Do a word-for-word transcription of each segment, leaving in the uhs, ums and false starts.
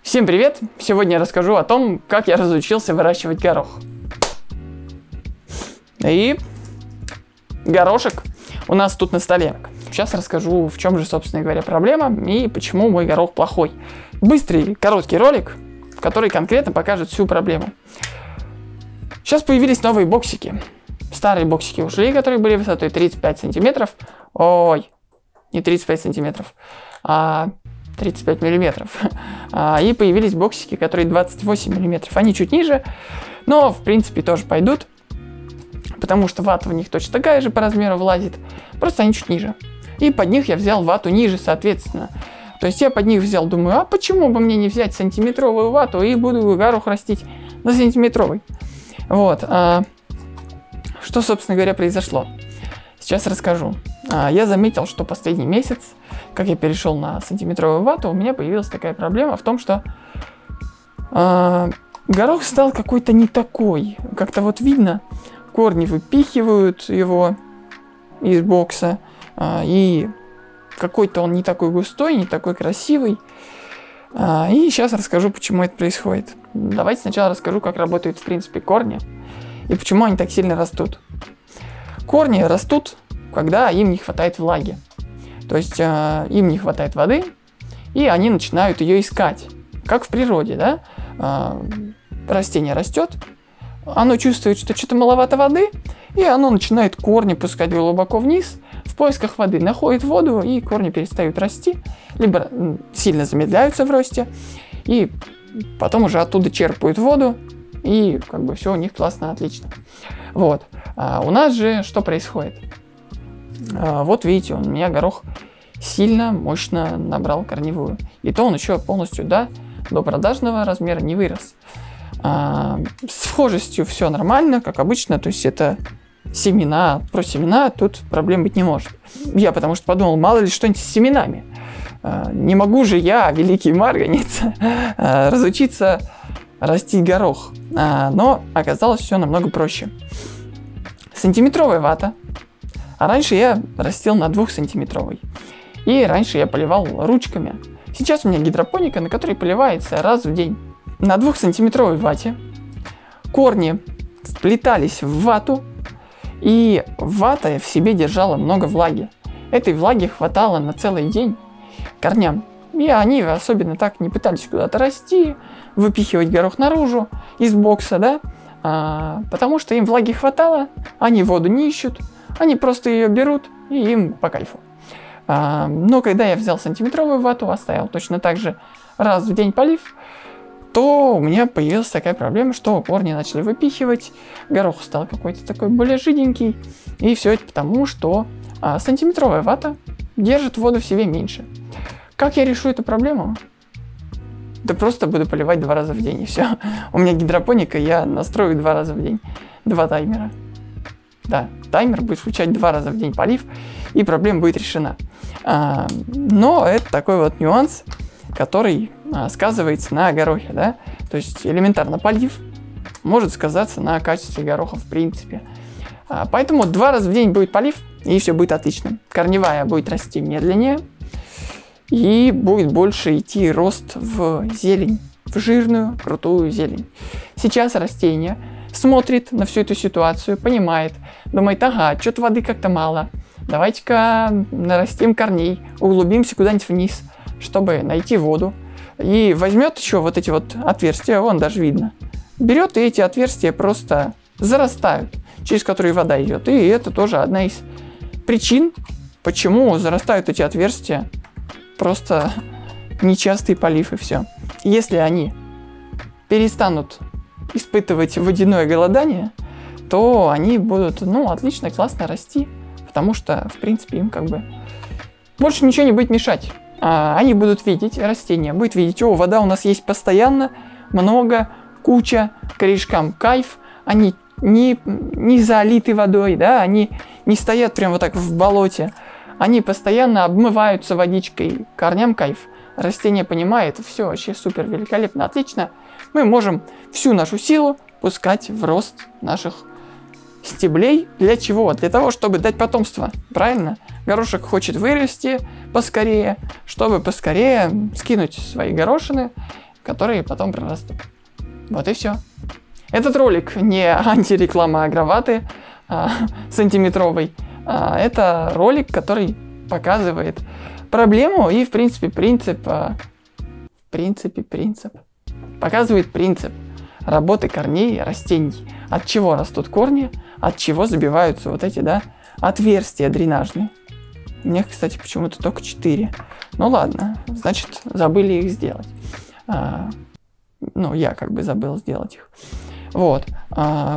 Всем привет! Сегодня я расскажу о том, как я разучился выращивать горох. И горошек у нас тут на столе. Сейчас расскажу, в чем же, собственно говоря, проблема и почему мой горох плохой. Быстрый, короткий ролик, в который конкретно покажет всю проблему. Сейчас появились новые боксики. Старые боксики ушли, которые были высотой тридцать пять сантиметров. Ой, не тридцать пять сантиметров, а тридцать пять миллиметров. И появились боксики, которые двадцать восемь миллиметров. Они чуть ниже, но в принципе тоже пойдут, потому что вата в них точно такая же по размеру влазит, просто они чуть ниже. И под них я взял вату ниже, соответственно. То есть я под них взял, думаю, а почему бы мне не взять сантиметровую вату и буду горох растить на сантиметровый. Вот. А что, собственно говоря, произошло? Сейчас расскажу. А, я заметил, что последний месяц, как я перешел на сантиметровую вату, у меня появилась такая проблема в том, что а, горох стал какой-то не такой. Как-то вот видно, корни выпихивают его из бокса, а, и какой-то он не такой густой, не такой красивый. А, и сейчас расскажу, почему это происходит. Давайте сначала расскажу, как работают, в принципе, корни и почему они так сильно растут. Корни растут, когда им не хватает влаги. То есть э, им не хватает воды, и они начинают ее искать. Как в природе, да? Э, растение растет, оно чувствует, что что-то маловато воды, и оно начинает корни пускать глубоко вниз в поисках воды. Находит воду, и корни перестают расти, либо сильно замедляются в росте, и потом уже оттуда черпают воду, и как бы все у них классно, отлично. Вот. А у нас же что происходит? А, вот видите, у меня горох сильно, мощно набрал корневую. И то он еще полностью до, до продажного размера не вырос. А, с схожестью все нормально, как обычно. То есть это семена, про семена тут проблем быть не может. Я потому что подумал, мало ли что-нибудь с семенами. А, не могу же я, великий марганец, а, разучиться растить горох. А, но оказалось все намного проще. Сантиметровая вата. А раньше я растил на двухсантиметровой. И раньше я поливал ручками. Сейчас у меня гидропоника, на которой поливается раз в день. На двухсантиметровой вате корни сплетались в вату, и вата в себе держала много влаги. Этой влаги хватало на целый день корням. И они особенно так не пытались куда-то расти, выпихивать горох наружу из бокса, да, а, потому что им влаги хватало, они воду не ищут, они просто ее берут, и им по кайфу. А, но когда я взял сантиметровую вату, оставил точно так же раз в день полив, то у меня появилась такая проблема, что корни начали выпихивать, горох стал какой-то такой более жиденький, и все это потому, что а, сантиметровая вата держит воду в себе меньше. Как я решу эту проблему? Да просто буду поливать два раза в день, и все. У меня гидропоника, я настрою два раза в день. Два таймера. Да, таймер будет включать два раза в день полив, и проблема будет решена. А, но это такой вот нюанс, который а, сказывается на горохе, да. То есть элементарно полив может сказаться на качестве гороха в принципе. А, поэтому два раза в день будет полив, и все будет отлично. Корневая будет расти медленнее, и будет больше идти рост в зелень, в жирную, крутую зелень. Сейчас растение смотрит на всю эту ситуацию, понимает, думает, ага, что-то воды как-то мало, давайте-ка нарастим корней, углубимся куда-нибудь вниз, чтобы найти воду. И возьмет еще вот эти вот отверстия, вон даже видно, берет и эти отверстия просто зарастают, через которые вода идет. И это тоже одна из причин, почему зарастают эти отверстия. Просто нечастый полив и все. Если они перестанут испытывать водяное голодание, то они будут, ну, отлично, классно расти, потому что, в принципе, им как бы больше ничего не будет мешать. А они будут видеть, растения будет видеть, о, вода у нас есть постоянно, много, куча, корешкам кайф, они не, не залиты водой, да, они не стоят прям вот так в болоте. Они постоянно обмываются водичкой, корням кайф. Растение понимает, все вообще супер, великолепно, отлично. Мы можем всю нашу силу пускать в рост наших стеблей. Для чего? Для того, чтобы дать потомство, правильно? Горошек хочет вырасти поскорее, чтобы поскорее скинуть свои горошины которые потом прорастут. Вот и все. Этот ролик не антиреклама Агроваты а, сантиметровой. А, это ролик, который показывает проблему и, в принципе, принцип... А, в принципе, принцип. Показывает принцип работы корней растений. От чего растут корни, от чего забиваются вот эти, да, отверстия дренажные. У меня, кстати, почему-то только четыре. Ну ладно, значит, забыли их сделать. А, ну, я как бы забыл сделать их. Вот. А,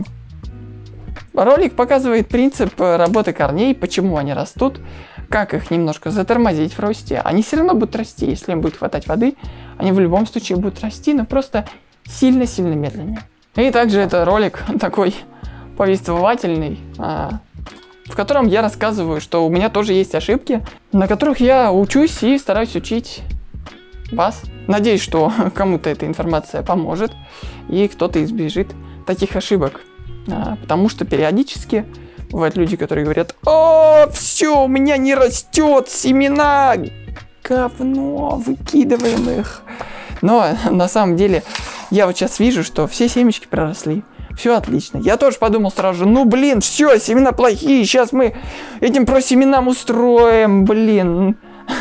ролик показывает принцип работы корней, почему они растут, как их немножко затормозить в росте. Они все равно будут расти, если им будет хватать воды. Они в любом случае будут расти, но просто сильно-сильно медленнее. И также это ролик такой повествовательный, а, в котором я рассказываю, что у меня тоже есть ошибки, на которых я учусь и стараюсь учить вас. Надеюсь, что кому-то эта информация поможет и кто-то избежит таких ошибок. А, потому что периодически бывают люди, которые говорят: «О, все, у меня не растет семена, говно, выкидываем их». Но на самом деле я вот сейчас вижу, что все семечки проросли. Все отлично. Я тоже подумал сразу же: ну блин, все, семена плохие, сейчас мы этим про семенам устроим, блин.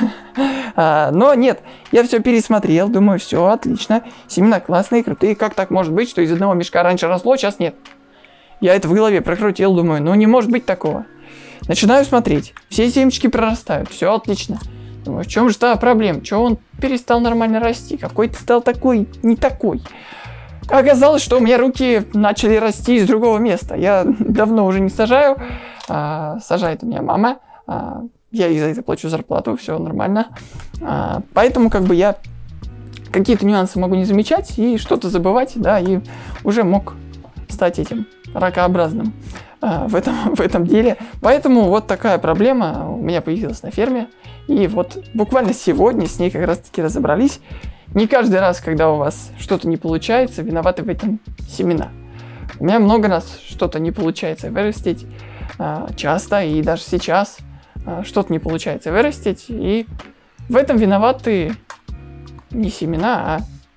А, но нет, я все пересмотрел, думаю, все отлично, семена классные, крутые. Как так может быть, что из одного мешка раньше росло, сейчас нет? Я это в голове прокрутил, думаю, ну не может быть такого. Начинаю смотреть, все семечки прорастают, все отлично. Думаю, в чем же та проблема? Чего он перестал нормально расти? Какой-то стал такой, не такой. Оказалось, что у меня руки начали расти из другого места. Я давно уже не сажаю. А, сажает у меня мама. А, я ей за это плачу зарплату, все нормально. А, поэтому как бы я какие-то нюансы могу не замечать и что-то забывать, да, и уже мог стать этим ракообразным а, в, этом, в этом деле. Поэтому вот такая проблема у меня появилась на ферме. И вот буквально сегодня с ней как раз таки разобрались. Не каждый раз, когда у вас что-то не получается, виноваты в этом семена. У меня много раз что-то не получается вырастить. А, часто и даже сейчас а, что-то не получается вырастить. И в этом виноваты не семена,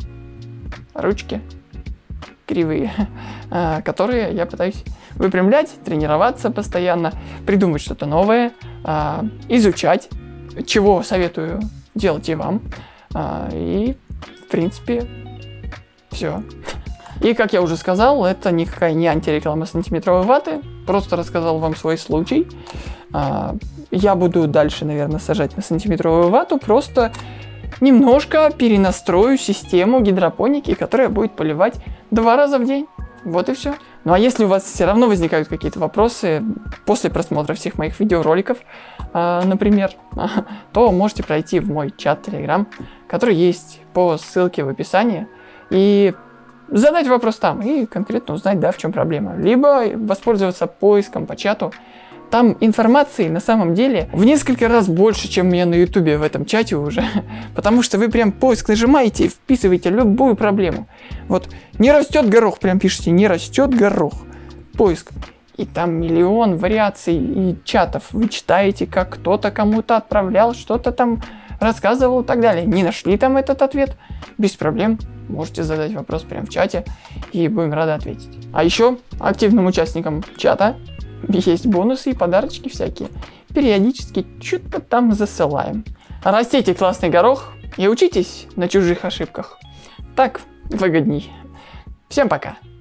а ручки кривые, а, которые я пытаюсь выпрямлять, тренироваться постоянно, придумать что-то новое, а, изучать, чего советую делать и вам. А, и, в принципе, все. И, как я уже сказал, это никакая не антиреклама сантиметровой ваты. Просто рассказал вам свой случай. А, я буду дальше, наверное, сажать на сантиметровую вату. Просто немножко перенастрою систему гидропоники, которая будет поливать два раза в день. Вот и все. Ну а если у вас все равно возникают какие-то вопросы после просмотра всех моих видеороликов, э, например, то можете пройти в мой чат Telegram, который есть по ссылке в описании, и задать вопрос там, и конкретно узнать, да, в чем проблема. Либо воспользоваться поиском по чату. Там информации на самом деле в несколько раз больше, чем у меня на ютубе в этом чате уже. Потому что вы прям поиск нажимаете и вписываете любую проблему. Вот не растет горох, прям пишите, не растет горох. Поиск. И там миллион вариаций и чатов. Вы читаете, как кто-то кому-то отправлял, что-то там рассказывал и так далее. Не нашли там этот ответ? Без проблем. Можете задать вопрос прямо в чате, и будем рады ответить. А еще активным участникам чата есть бонусы и подарочки всякие. Периодически что-то там засылаем. Растите классный горох и учитесь на чужих ошибках. Так выгодней. Всем пока.